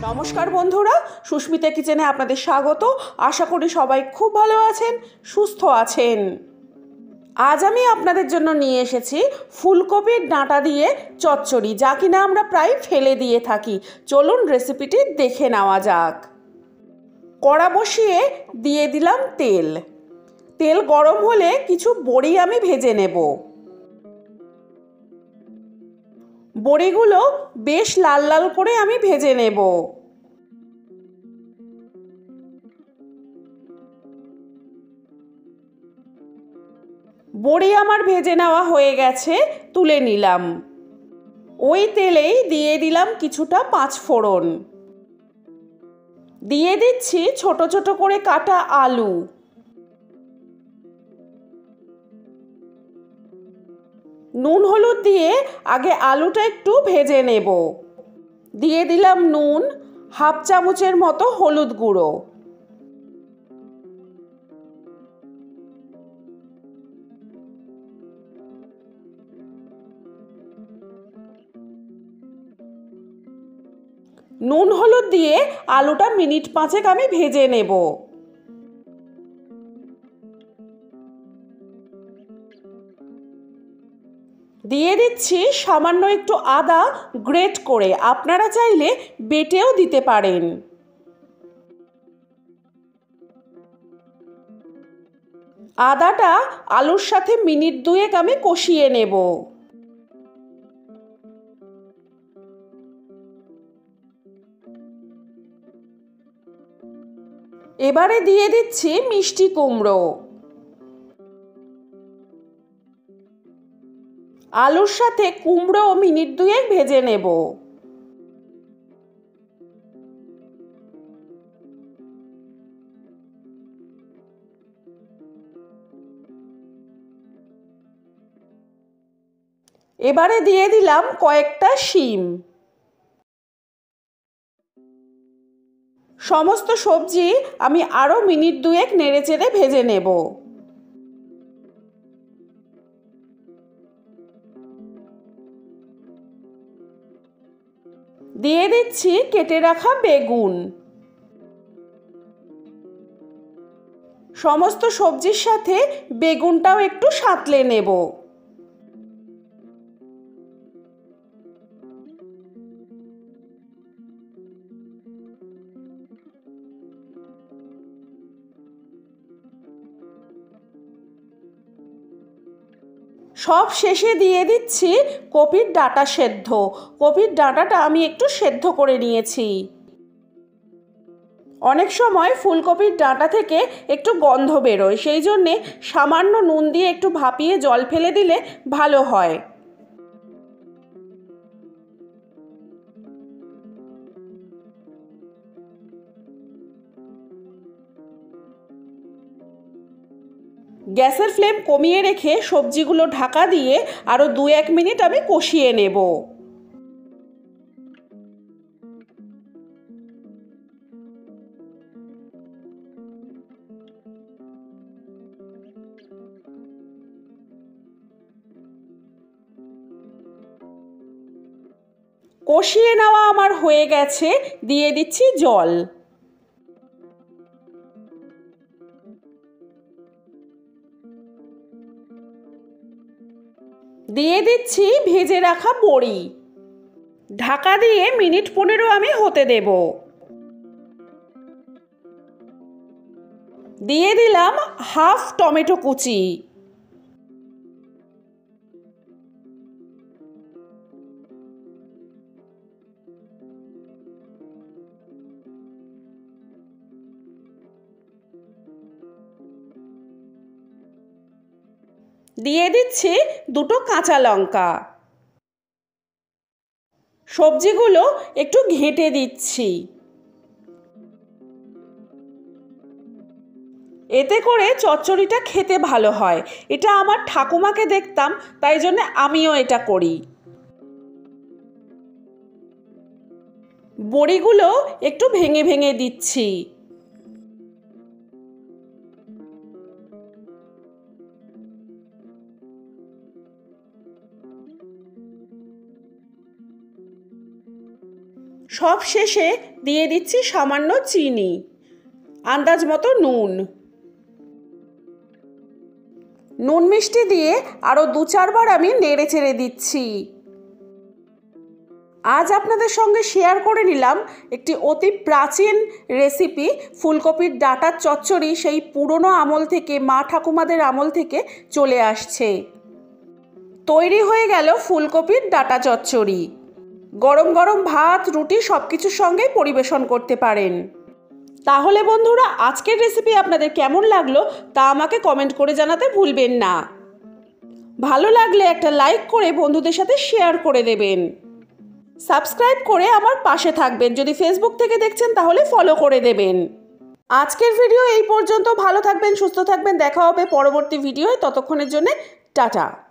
নমস্কার বন্ধুরা, সুস্মিতা কিচেনে আপনাদের স্বাগত। আশা করি সবাই খুব ভালো আছেন, সুস্থ আছেন। আজ আমি আপনাদের জন্য নিয়ে এসেছি ফুলকপির ডাঁটা দিয়ে চচ্চড়ি, যা কিনা আমরা প্রায় ফেলে দিয়ে থাকি। চলুন রেসিপিটি দেখে নেওয়া যাক। কড়া বসিয়ে দিয়ে দিলাম তেল। তেল গরম হলে কিছু বড়ি আমি ভেজে নেব। বড়িগুলো বেশ লাল লাল করে আমি ভেজে নেব। বড়ি আমার ভেজে নেওয়া হয়ে গেছে, তুলে নিলাম। ওই তেলেই দিয়ে দিলাম কিছুটা পাঁচফোড়ন। দিয়ে দিচ্ছি ছোট ছোট করে কাটা আলু। নুন হলুদ দিয়ে আগে আলুটা একটু ভেজে নেব। দিয়ে দিলাম নুন, হাফ চামচের মতো হলুদ গুঁড়ো। নুন হলুদ দিয়ে আলুটা মিনিট পাঁচেক আমি ভেজে নেব। দিয়ে দিচ্ছি সামান্য একটু আদা গ্রেট করে, আপনারা চাইলে বেটেও দিতে পারেন। আদাটা আলুর সাথে মিনিট দুয়েক আমি কষিয়ে নেব। এবারে দিয়ে দিচ্ছি মিষ্টি কুমড়ো। আলুর সাথে কুমড়ো মিনিট দুয়েক ভেজে নেব। এবারে দিয়ে দিলাম কয়েকটা শিম। সমস্ত সবজি আমি আরও মিনিট দুয়েক নেড়েচেড়ে ভেজে নেব। দিয়ে দিচ্ছি কেটে রাখা বেগুন। সমস্ত সবজির সাথে বেগুনটাও একটু সাঁতলে নেব। সব শেষে দিয়ে দিচ্ছি কপির ডাঁটা সেদ্ধ। কপির ডাঁটাটা আমি একটু সেদ্ধ করে নিয়েছি। অনেক সময় ফুলকপির ডাঁটা থেকে একটু গন্ধ বেরোয়, সেই জন্যে সামান্য নুন দিয়ে একটু ভাপিয়ে জল ফেলে দিলে ভালো হয়। গ্যাসের ফ্লেম কমিয়ে রেখে সবজিগুলো ঢাকা দিয়ে আরও 2-1 মিনিট আমি কষিয়ে নেব। কষিয়ে নেওয়া আমার হয়ে গেছে, দিয়ে দিচ্ছি জল। দিয়ে দিচ্ছি ভেজে রাখা বড়ি। ঢাকা দিয়ে মিনিট 15 আমি হতে দেব। দিয়ে দিলাম হাফ টমেটো কুচি। দিয়ে দিচ্ছি 2টো কাঁচা লঙ্কা। সবজিগুলো একটু ঘেঁটে দিচ্ছি। এতে করে চচ্চড়িটা খেতে ভালো হয়। এটা আমার ঠাকুমাকে দেখতাম, তাই জন্য আমিও এটা করি। বড়িগুলো একটু ভেঙে ভেঙে দিচ্ছি। সব শেষে দিয়ে দিচ্ছি সামান্য চিনি, আন্দাজ মতো নুন। নুন মিষ্টি দিয়ে আরও 2-4 বার আমি নেড়ে চেড়ে দিচ্ছি। আজ আপনাদের সঙ্গে শেয়ার করে নিলাম একটি অতি প্রাচীন রেসিপি, ফুলকপির ডাঁটার চচ্চড়ি। সেই পুরনো আমল থেকে, মা ঠাকুমাদের আমল থেকে চলে আসছে। তৈরি হয়ে গেল ফুলকপির ডাঁটা চচ্চড়ি। গরম গরম ভাত, রুটি সব কিছুর সঙ্গেই পরিবেশন করতে পারেন। তাহলে বন্ধুরা, আজকের রেসিপি আপনাদের কেমন লাগলো তা আমাকে কমেন্ট করে জানাতে ভুলবেন না। ভালো লাগলে একটা লাইক করে বন্ধুদের সাথে শেয়ার করে দেবেন। সাবস্ক্রাইব করে আমার পাশে থাকবেন। যদি ফেসবুক থেকে দেখছেন তাহলে ফলো করে দেবেন। আজকের ভিডিও এই পর্যন্ত। ভালো থাকবেন, সুস্থ থাকবেন। দেখা হবে পরবর্তী ভিডিওয়। ততক্ষণের জন্য টাটা।